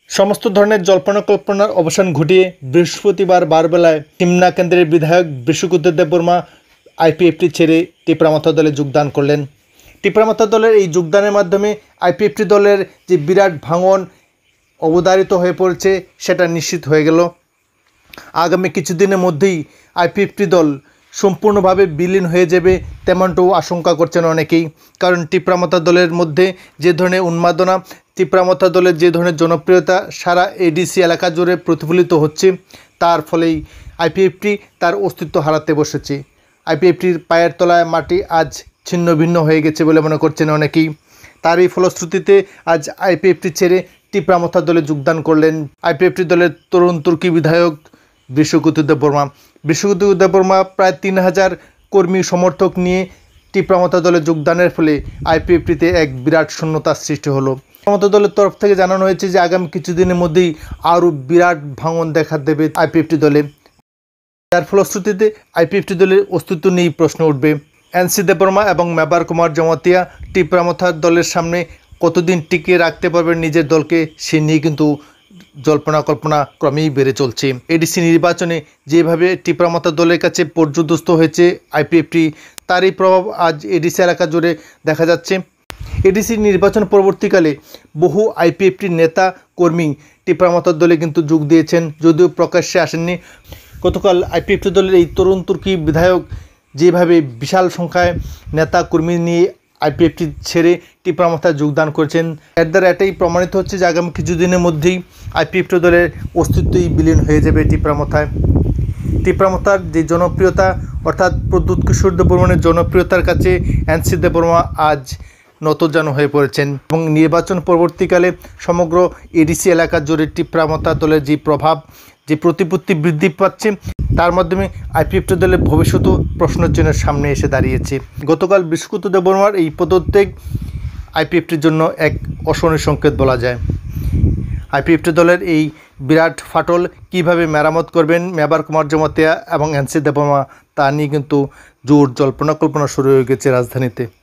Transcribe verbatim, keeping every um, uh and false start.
সমস্ত ধরনের জল্পনা কল্পনার অবসান ঘটিয়ে বৃহস্পতিবার বারবেলায় সিমনা কেন্দ্রের বিধায়ক বিশ্বকুমার দেববর্মা আইপিএফটি ছেড়ে টিপ্রামাথা দলে যোগদান করলেন। টিপ্রামাথা দলের এই যোগদানের মাধ্যমে আইপিএফটি দলের যে বিরাট ভাঙন অবধারিত হয়ে পড়ছে সেটা নিশ্চিত হয়ে গেল। আগামী কিছুদিনের মধ্যেই আইপিএফটি দল সম্পূর্ণভাবে বিলীন হয়ে যাবে তেমনটাও আশঙ্কা করছেন অনেকেই। কারণ টিপ্রামাথা দলের মধ্যে যে ধরনের উন্মাদনা, টিপ্রামাথা দলের যে ধরনের জনপ্রিয়তা সারা এডিসি এলাকা জুড়ে প্রতিফলিত হচ্ছে, তার ফলেই আইপিএফটি তার অস্তিত্ব হারাতে বসেছে। আইপিএফটির পায়ের তলায় মাটি আজ ছিন্ন ভিন্ন হয়ে গেছে বলে মনে করছেন অনেকেই। তারই ফলশ্রুতিতে আজ আইপিএফটি ছেড়ে টিপ্রামাথা দলে যোগদান করলেন আইপিএফটি দলের তরুণ তুর্কি বিধায়ক বিশ্বকুমার দেববর্মা। বিশ্বকুমার দেববর্মা প্রায় তিন হাজার কর্মী সমর্থক নিয়ে টিপ্রামাথা দলে যোগদানের ফলে আইপিএফটিতে এক বিরাট শূন্যতার সৃষ্টি হলো। টিপ্রামাথা দলের তরফ থেকে জানানো হয়েছে যে আগামী কিছুদিনের মধ্যেই আরও বিরাট ভাঙন দেখা দেবে আইপিএফটি দলে, যার ফলশ্রুতিতে আইপিএফটি দলের অস্তিত্ব নিয়েই প্রশ্ন উঠবে। এনসি দেববর্মা এবং মেবার কুমার জমাতিয়া টিপ্রামাথা দলের সামনে কতদিন টিকিয়ে রাখতে পারবেন নিজের দলকে, সে নিয়ে কিন্তু জল্পনা কল্পনা ক্রমেই বেড়ে চলছে। এডিসি নির্বাচনে যেভাবে টিপ্রামাথা দলের কাছে পর্যদস্ত হয়েছে আইপিএফটি, তারই প্রভাব আজ এডিসি এলাকা জুড়ে দেখা যাচ্ছে। এডিসি নির্বাচন পরবর্তীকালে বহু আইপিএফটির নেতা কর্মী টিপ্রামাথা দলে কিন্তু যোগ দিয়েছেন, যদিও প্রকাশ্যে আসেননি। গতকাল আইপিএফটি দলের এই তরুণ তুর্কি বিধায়ক যেভাবে বিশাল সংখ্যায় নেতা কর্মী নিয়ে আইপিএফটি ছেড়ে টিপ্রামাথায় যোগদান করেছেন, এর দ্বারা এটাই প্রমাণিত হচ্ছে যে আগামী কিছুদিনের মধ্যেই আইপিএফটি দলের অস্তিত্বই বিলীন হয়ে যাবে টিপ্রামাথায়। টিপ্রামাথার যে জনপ্রিয়তা, অর্থাৎ প্রদ্যুৎ কিশোর দেববর্মানের জনপ্রিয়তার কাছে এনসি দেববর্মা আজ নতজানু হয়ে পড়েছেন এবং নির্বাচন পরবর্তীকালে সমগ্র এডিসি এলাকা জুড়ে টিপ্রামাথা দলের যে প্রভাব, যে প্রতিপত্তি বৃদ্ধি পাচ্ছে, তার মাধ্যমে আইপিএফটি দলের ভবিষ্যৎও প্রশ্নচিহ্নের সামনে এসে দাঁড়িয়েছে। গতকাল বিশ্বকুমার দেববর্মার এই পদত্যাগ আইপিএফটির জন্য এক অশনির সংকেত বলা যায়। আইপিএফটি দলের এই বিরাট ফাটল কিভাবে মেরামত করবেন মেবার কুমার জমাতিয়া এবং এনসি দেববর্মা, তা নিয়ে কিন্তু জোর জল্পনা কল্পনা শুরু হয়ে গেছে রাজধানীতে।